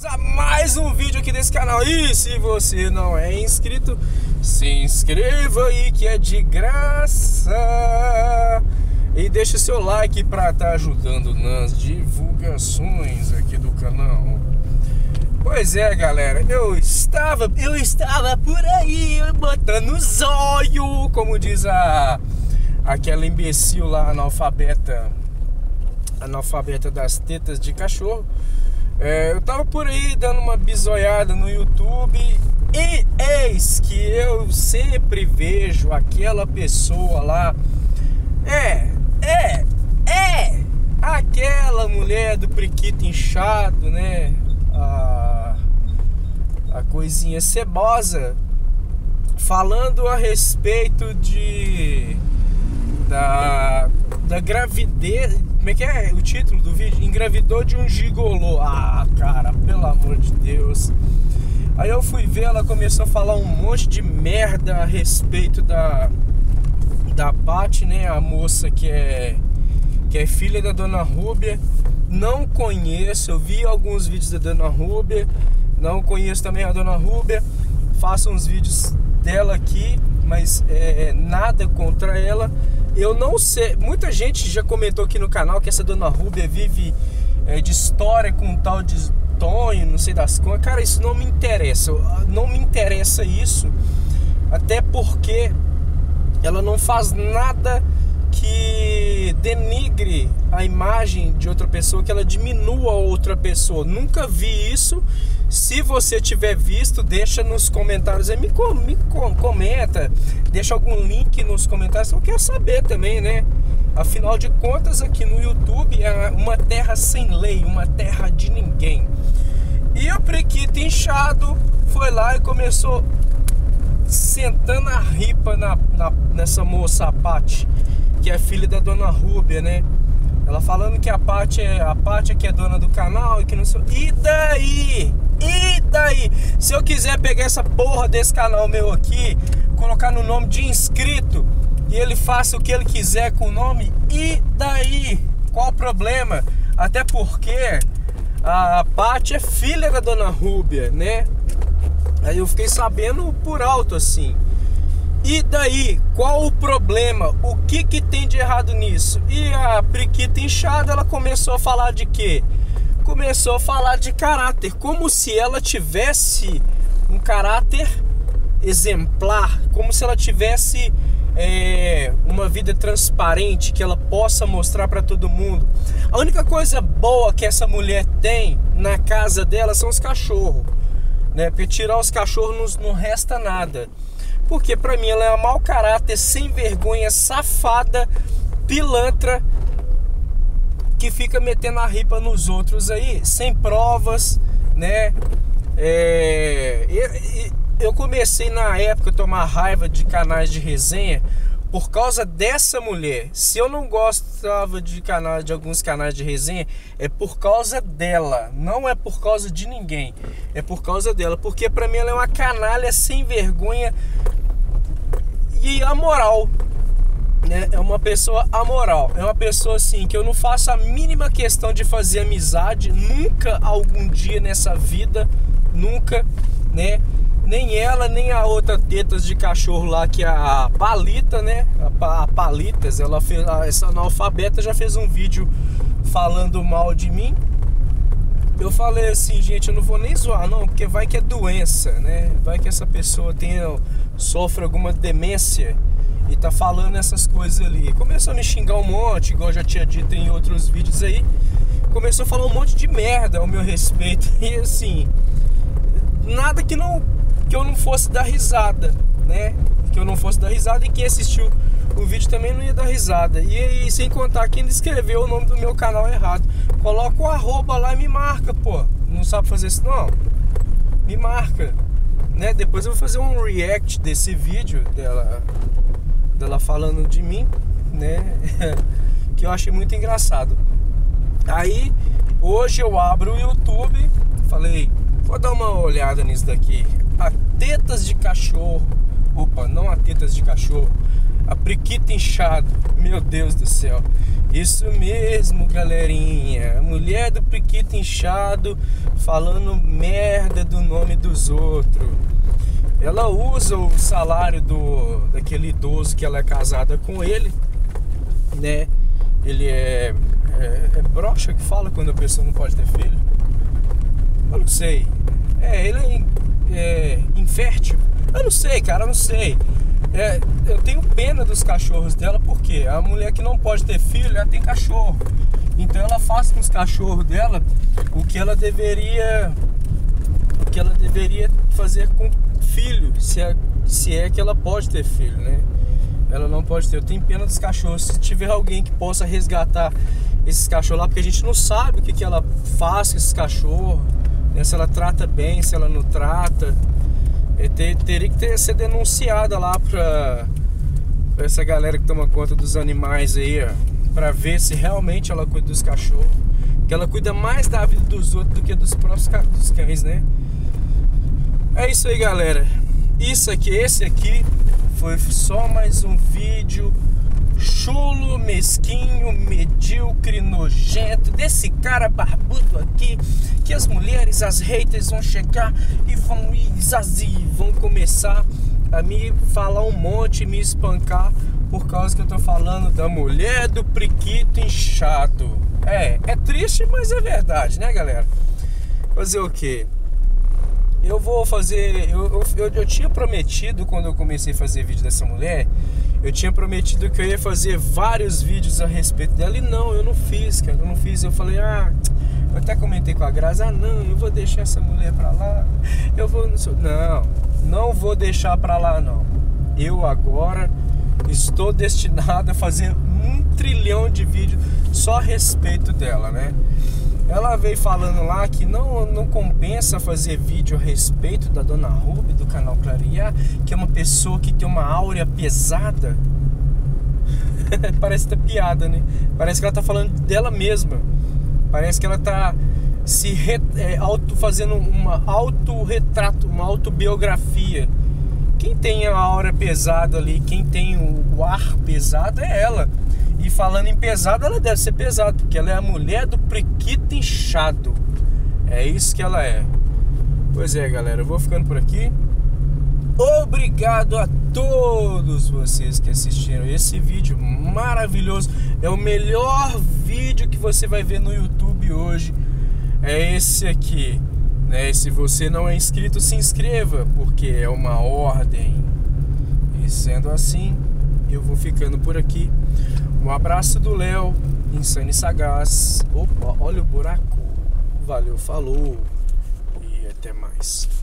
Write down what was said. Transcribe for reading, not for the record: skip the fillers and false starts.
A mais um vídeo aqui desse canal. E se você não é inscrito, se inscreva aí que é de graça. E deixa seu like para estar ajudando nas divulgações aqui do canal. Pois é, galera, eu estava por aí botando zóio, como diz aquela imbecil lá, analfabeta das tetas de cachorro. Eu tava por aí dando uma bisoiada no YouTube e eis que eu sempre vejo aquela pessoa lá. Aquela mulher do priquito inchado, né? A coisinha cebosa, falando a respeito da gravidez. Como é que é o título do vídeo? Engravidou de um gigolô. Ah, cara, pelo amor de Deus. Aí eu fui ver, ela começou a falar um monte de merda a respeito da Paty, né? A moça que é filha da Dona Rúbia. Não conheço, eu vi alguns vídeos da Dona Rúbia. Não conheço também a Dona Rúbia. Faço uns vídeos dela aqui, mas nada contra ela. Eu não sei, muita gente já comentou aqui no canal que essa Dona Rúbia vive de história com um tal de Tonho, não sei das quantas. Cara, isso não me interessa, não me interessa isso. Até porque ela não faz nada que denigre a imagem de outra pessoa, que ela diminua a outra pessoa. Nunca vi isso. Se você tiver visto, deixa nos comentários aí, me comenta, deixa algum link nos comentários, eu quero saber também, né? Afinal de contas, aqui no YouTube é uma terra sem lei, uma terra de ninguém. E o priquito inchado foi lá e começou sentando a ripa nessa moça, a Paty, que é filha da Dona Rúbia, né? Ela falando que a Paty é que é dona do canal e que não sei. E daí? Se eu quiser pegar essa porra desse canal meu aqui, colocar no nome de inscrito e ele faça o que ele quiser com o nome, e daí? Qual o problema? Até porque a Paty é filha da Dona Rúbia, né? Aí eu fiquei sabendo por alto assim. E daí, qual o problema? O que tem de errado nisso? E a priquita inchada, ela começou a falar de quê? Começou a falar de caráter, como se ela tivesse um caráter exemplar, como se ela tivesse uma vida transparente, que ela possa mostrar para todo mundo. A única coisa boa que essa mulher tem na casa dela são os cachorros, né? Porque tirar os cachorros não resta nada. Porque pra mim ela é uma mau caráter, sem vergonha, safada, pilantra, que fica metendo a ripa nos outros aí, sem provas, né? Eu comecei na época a tomar raiva de canais de resenha por causa dessa mulher. Se eu não gostava de alguns canais de resenha, é por causa dela, não é por causa de ninguém, é por causa dela, porque pra mim ela é uma canalha sem vergonha e amoral, né? É uma pessoa amoral, é uma pessoa assim que eu não faço a mínima questão de fazer amizade, nunca, algum dia nessa vida, nunca, né? Nem ela, nem a outra tetas de cachorro lá, que é a Palita, né? A Palitas, ela fez, essa analfabeta já fez um vídeo falando mal de mim. Eu falei assim, gente, eu não vou nem zoar não, porque vai que é doença, né? Vai que essa pessoa sofre alguma demência e tá falando essas coisas ali. Começou a me xingar um monte, igual eu já tinha dito em outros vídeos aí. Começou a falar um monte de merda ao meu respeito. E assim, nada que eu não fosse dar risada, né? Que eu não fosse dar risada, e quem assistiu o vídeo também não ia dar risada. E sem contar que ainda escreveu o nome do meu canal errado. Coloca o arroba lá e me marca, pô. Não sabe fazer isso não? Me marca, né? Depois eu vou fazer um react desse vídeo dela falando de mim, né? Que eu achei muito engraçado. Aí hoje eu abro o YouTube, falei, vou dar uma olhada nisso daqui. A tetas de cachorro. Opa, não a tetas de cachorro. A Priquita Inchado, meu Deus do céu. Isso mesmo, galerinha. A mulher do Priquita Inchado falando merda do nome dos outros. Ela usa o salário daquele idoso que ela é casada com ele, né? Ele é broxa que fala quando a pessoa não pode ter filho? Eu não sei. Ele é infértil? Eu não sei, cara, eu não sei. Eu tenho pena dos cachorros dela, porque a mulher que não pode ter filho, ela tem cachorro. Então ela faz com os cachorros dela o que ela deveria fazer com filho, se é que ela pode ter filho, né? Ela não pode ter. Eu tenho pena dos cachorros. Se tiver alguém que possa resgatar esses cachorros lá, porque a gente não sabe o que ela faz com esses cachorros, né? Se ela trata bem, se ela não trata. Teria que ser denunciada lá pra essa galera que toma conta dos animais aí, ó, pra ver se realmente ela cuida dos cachorros. Porque ela cuida mais da vida dos outros do que dos próprios dos cães, né? É isso aí, galera. Esse aqui foi só mais um vídeo chulo, mesquinho, medíocre, nojento desse cara barbudo aqui, que as mulheres, as haters vão chegar e vão começar a me falar um monte, me espancar por causa que eu tô falando da mulher do Priquito Inchado. É triste, mas é verdade, né, galera? Fazer o quê? Eu vou fazer... Eu tinha prometido, quando eu comecei a fazer vídeo dessa mulher, eu tinha prometido que eu ia fazer vários vídeos a respeito dela. E não, eu não fiz, cara. Eu não fiz. Eu falei, eu até comentei com a Grazi, não, eu vou deixar essa mulher pra lá. Não vou deixar pra lá, não. Eu agora estou destinado a fazer 1 trilhão de vídeos só a respeito dela, né? Ela veio falando lá que não compensa fazer vídeo a respeito da Dona Ruby, do canal Clarear, que é uma pessoa que tem uma áurea pesada. Parece até piada, né? Parece que ela tá falando dela mesma. Parece que ela tá fazendo uma autorretrato, uma autobiografia. Quem tem a áurea pesada ali, quem tem o ar pesado é ela. E falando em pesado, ela deve ser pesada, porque ela é a mulher do Priquito Inchado. É isso que ela é. Pois é, galera, eu vou ficando por aqui. Obrigado a todos vocês que assistiram esse vídeo maravilhoso. É o melhor vídeo que você vai ver no YouTube hoje. É esse aqui, né? E se você não é inscrito, se inscreva, porque é uma ordem. E sendo assim, eu vou ficando por aqui. Um abraço do Léo, Insano e Sagaz. Opa, olha o buraco. Valeu, falou e até mais.